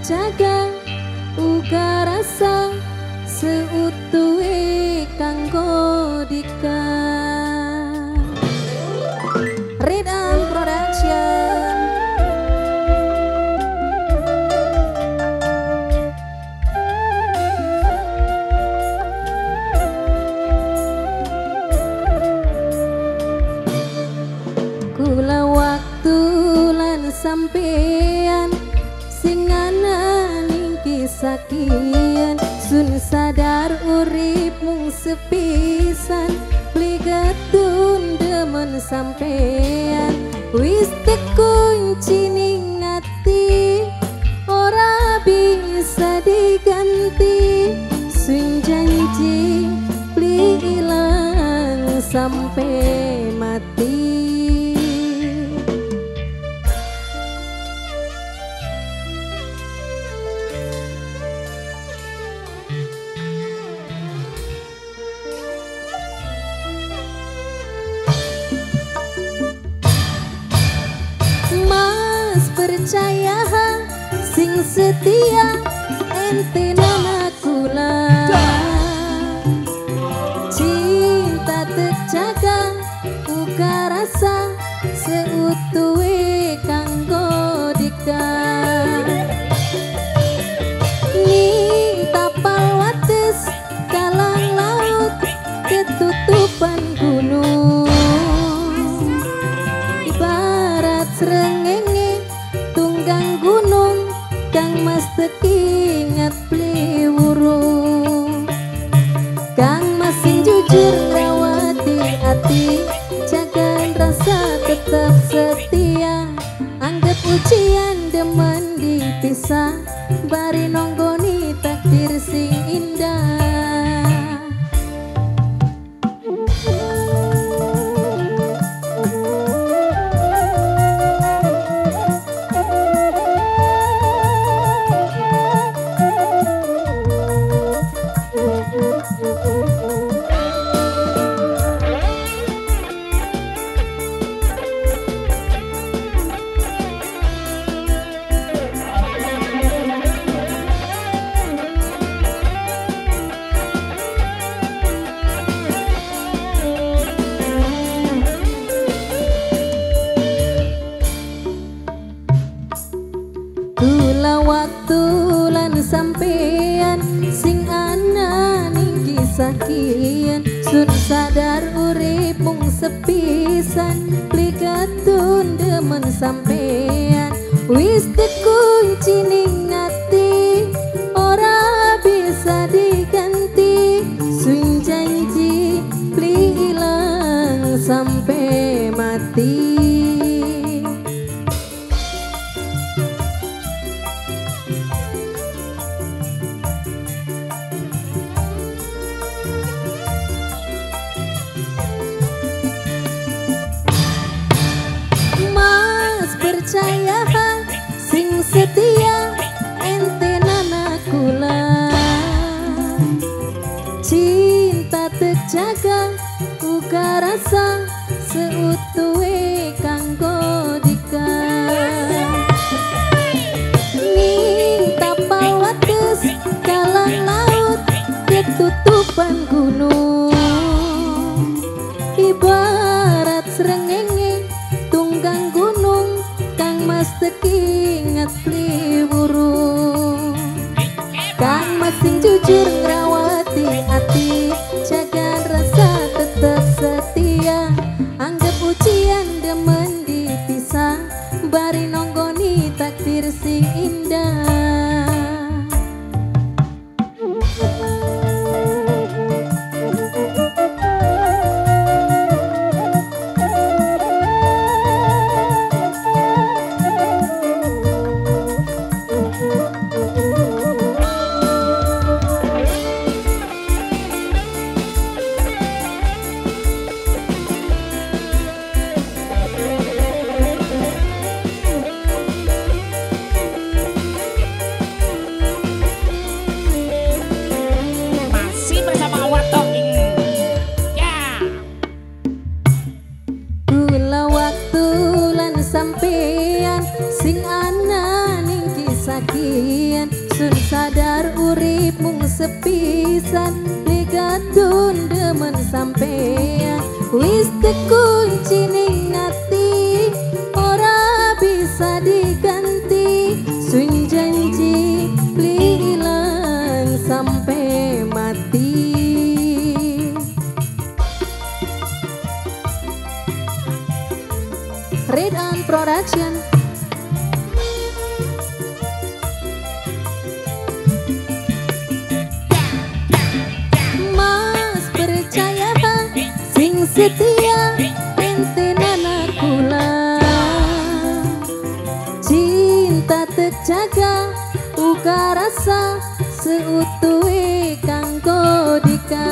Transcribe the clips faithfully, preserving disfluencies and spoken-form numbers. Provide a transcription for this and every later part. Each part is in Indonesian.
jaga uga rasa seutuhe kanggo dika. Rhythm Production. Kula waktu lan sampean sing ana ning kisah kian, sun sadar urip mung sepisan, pligetun demen sampean. Wis tekunci ning ati ora bisa diganti, sun janji pli ilang sampai mati. Percaya sing setia ente nana kula, cinta terjaga uga rasa seutuhe kanggo dika. Ning tapal wates kalang laut ketutupan gunung, ibarat srengenge tunggang gunung kang mesti ingat beli wurung. Kang masing jujur ngrawati hati, jaga rasa tetap setia. Anggap ujian demen dipisah, bari nonggoni takdir sing indah. Kula waktu lan sampean sing ana ning kisah kian, sun sadar urip mung sepisan, pligetun demen sampean. Wis dikunci ning ati ora bisa diganti, sun janji pli ilang sampai mati. Percaya sing setia ente nana kula, cinta terjaga uga rasa seutuhe kanggo dika. Ning tapal wates kalang laut ketutupan gunung, ibarat srengenge tunggang gunung kang mesti ingat beli wurung. Kang masing jujur ngrawati hati, jaga rasa tetap setia. Anggap ujian demen dipisah, bari nonggoni takdir sing indah. sampean sing ana ning kisah kian sun sadar urip mung sepisan ligatun demen sampean wis tekunci ning ati ora bisa diganti sun janji hilang sampai mati. Read on Production. Mas percaya sing setia ente nana kula cinta terjaga uga rasa seutuhe kanggo dika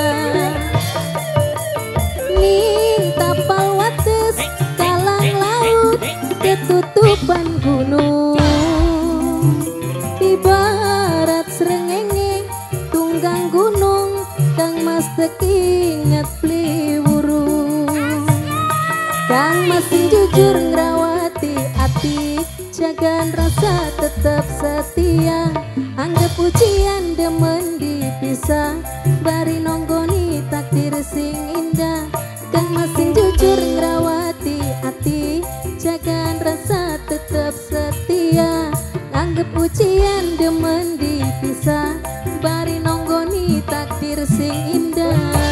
ning tapal wates kalang laut ketutupan gunung ibarat srengenge tunggang gunung kang mas inget pliwuru kang masih jujur ngrawati ati jagan rasa tetap setia anggap ujian demen dipisah bari nonggoni takdir sing indah kang masih jujur ngrawati ati jagan rasa tetap setia anggap ujian demen dipisah bari nonggoni takdir sing indah.